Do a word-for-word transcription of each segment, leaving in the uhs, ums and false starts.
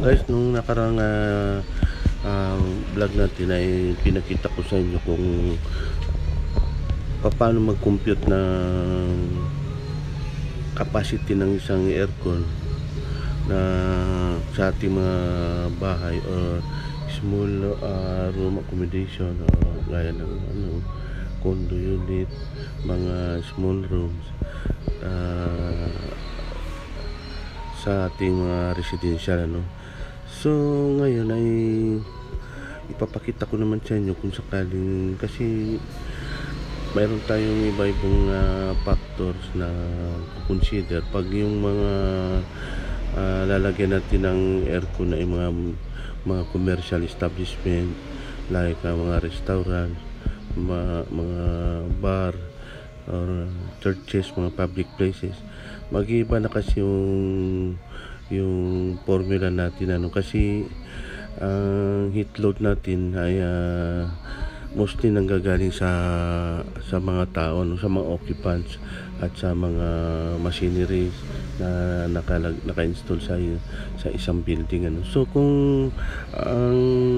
Guys, nung nakarang ah, ah, vlog natin ay pinakita ko sa inyo kung paano mag-compute ng capacity ng isang aircon na sa ating mga bahay or small ah, room accommodation o gaya ng ano, condo unit, mga small rooms ah, sa ating mga residential ano. So ngayon ay ipapakita ko naman sa inyo kung sakaling, kasi mayroon tayong iba-ibang uh, factors na consider pag yung mga uh, lalagyan natin ng aircon na yung mga mga commercial establishment like uh, mga restaurant, mga, mga bar or churches, mga public places. Mag-iiba na kasi yung yung formula natin ano, kasi ang uh, heat load natin ay uh, mostly nanggagaling sa sa mga tao, no, sa mga occupants at sa mga machineries na nakalag, naka-install sa sa isang building ano. So kung ang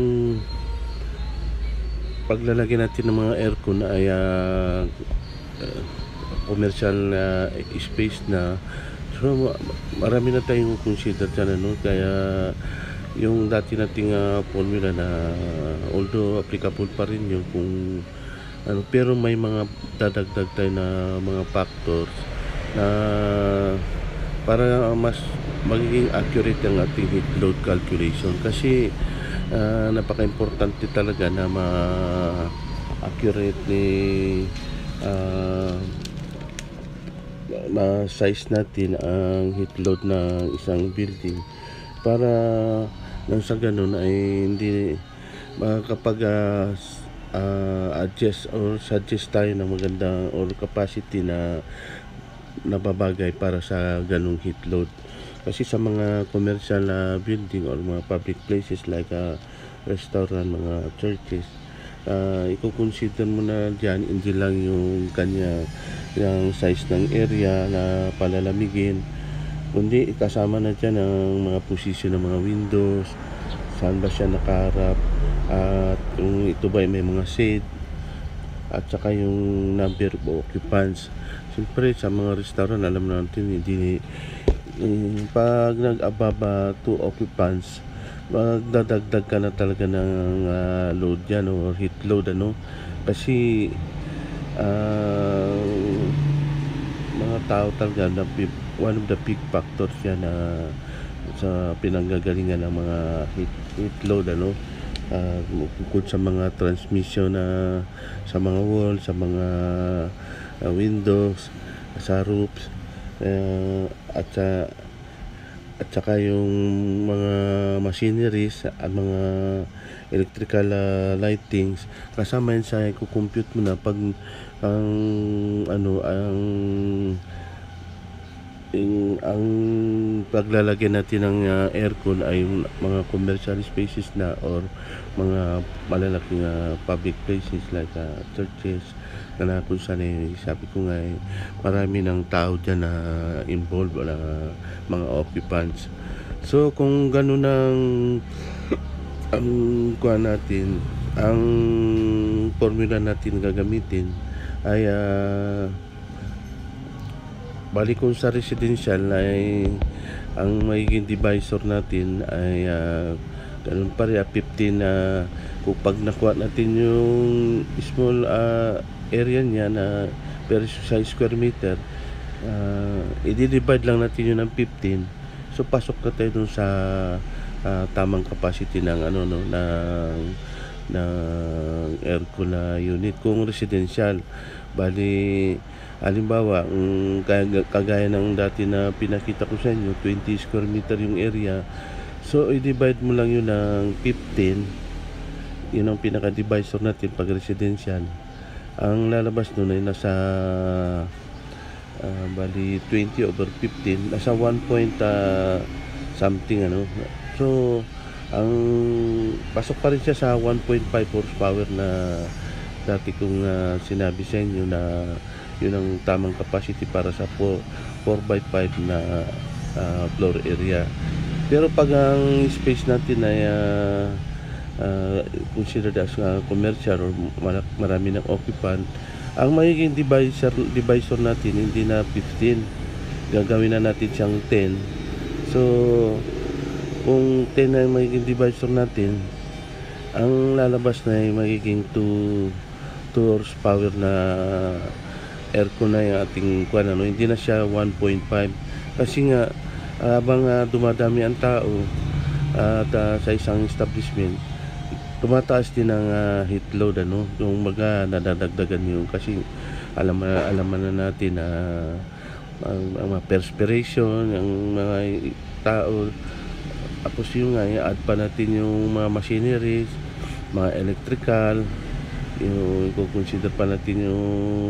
paglalagay natin ng mga aircon ay uh, uh, commercial uh, space na, so marami na tayong consider dyan ano. Kaya yung dati nating uh, formula na uh, although applicable pa rin yun kung ano, pero may mga dadagdag tayo na mga factors na para mas magiging accurate ang ating heat load calculation, kasi uh, napaka-importante talaga na ma-accurate ni uh, ma-size natin ang heat load ng isang building para nang sa ganun ay hindi uh, kapag uh, uh, adjust or suggest tayo ng magandang or capacity na nababagay para sa ganung heat load. Kasi sa mga commercial uh, building or mga public places like uh, restaurant, mga churches, uh, i-consider mo na dyan hindi lang yung kanya yung size ng area na palalamigin, kundi kasama na dyan ang mga posisyon ng mga windows, saan ba siya nakaharap, at kung ito ba may mga shade, at saka yung number of occupants. Siyempre sa mga restaurant alam natin hindi eh, pag nag-ababa two occupants magdadagdag ka na talaga ng uh, load yan o heat load ano, kasi uh, mga tao talaga na one of the big factors yan na sa pinanggagalingan ng mga heat, heat load ano, uh, bukod sa mga transmission na uh, sa mga wall, sa mga uh, windows, sa roofs, uh, at sa at saka yung mga machineries at mga electrical uh, lightings, kasama yun sa i-compute mo na pag ang ano ang yung, ang paglalagay natin ng uh, aircon ay yung mga commercial spaces na or mga malalaking uh, public places like uh, churches na kung saan eh, sabi ko nga eh, marami ng tao dyan na involved na uh, mga occupants. So kung gano'n ang ang kuha natin, ang formula natin gagamitin ay uh, bali kung sa residential ay ang magiging divisor natin ay uh, ganun pa rin fifteen na uh, kung pag nakuha natin yung small uh, area niya na per sa square meter, uh, i-divide lang natin yun ng fifteen, so pasok na tayo dun sa uh, tamang capacity ng ano no ng ng aircon na unit kung residential. Bali halimbawa, um, kagaya ng dati na pinakita ko sa inyo, twenty square meter yung area, so i-divide mo lang yun ng fifteen, yun ang pinaka-divisor natin pag residential. Ang lalabas nun ay nasa uh, bali twenty over fifteen, nasa one point uh, something ano. So ang pasok pa rin siya sa one point five horsepower na dati kong uh, sinabi sa inyo na yun ang tamang capacity para sa four by five na uh, floor area. Pero pag ang space natin ay uh, uh, considered as uh, commercial or marami ng occupant, ang magiging divisor, divisor natin hindi na fifteen, gagawin na natin siyang ten. So kung ten na yung magiging divisor natin, ang lalabas na ay magiging two horsepower na aircon na yung ating kuwan, ano, hindi na siya one point five kasi nga habang uh, dumadami ang tao at uh, sa isang establishment, tumataas din ang uh, heat load, ano, yung mga nadadagdagan yung kasi alam alam na natin na uh, ang, ang mga perspiration ang mga tao, tapos yung nga i-add pa natin yung mga machineries, mga electrical, yung i-consider pa natin yung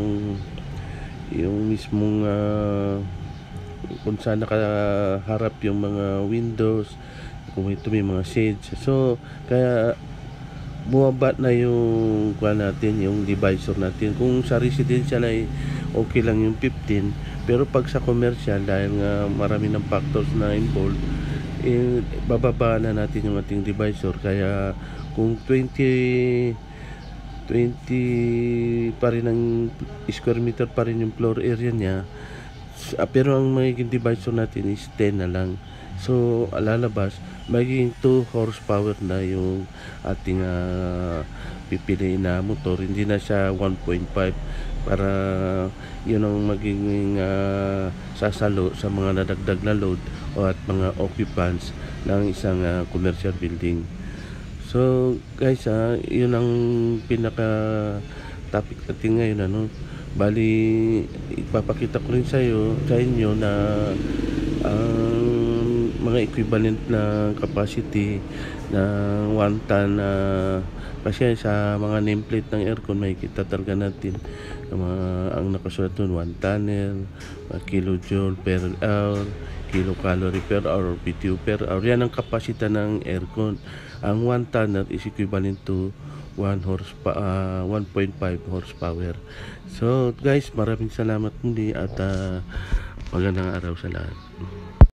yung mismong uh, kung saan nakaharap yung mga windows, kung ito may mga shades. So kaya bumaba na yung kuha natin, yung divisor natin. Kung sa residential ay okay lang yung fifteen, pero pag sa commercial, dahil nga marami ng factors na involved, eh, bababa na natin yung ating divisor. Kaya kung twenty twenty pa rin ang square meter pa rin yung floor area niya, uh, pero ang magiging divisor natin is ten na lang. So lalabas magiging two horsepower na yung ating uh, pipiliin na motor, hindi na siya one point five, para yun ang magiging uh, sasalo sa mga nadagdag na load o at mga occupants ng isang uh, commercial building. So guys, uh, yun ang pinaka topic natin ngayon, ano. Bali ipapakita ko rin sa iyo sa inyo na ang uh, mga equivalent na capacity ng one ton, uh, kasi sa mga nameplate ng aircon makikita talaga natin ang, mga, ang nakasulat doon one tonner, uh, kilojoule per hour, kilocalorie per hour, B T U per hour. Yan ang kapasita ng aircon. Ang one tonner is equivalent to one horsepower, uh, one point five horsepower. So guys, maraming salamat muli at uh, magandang araw sa lahat.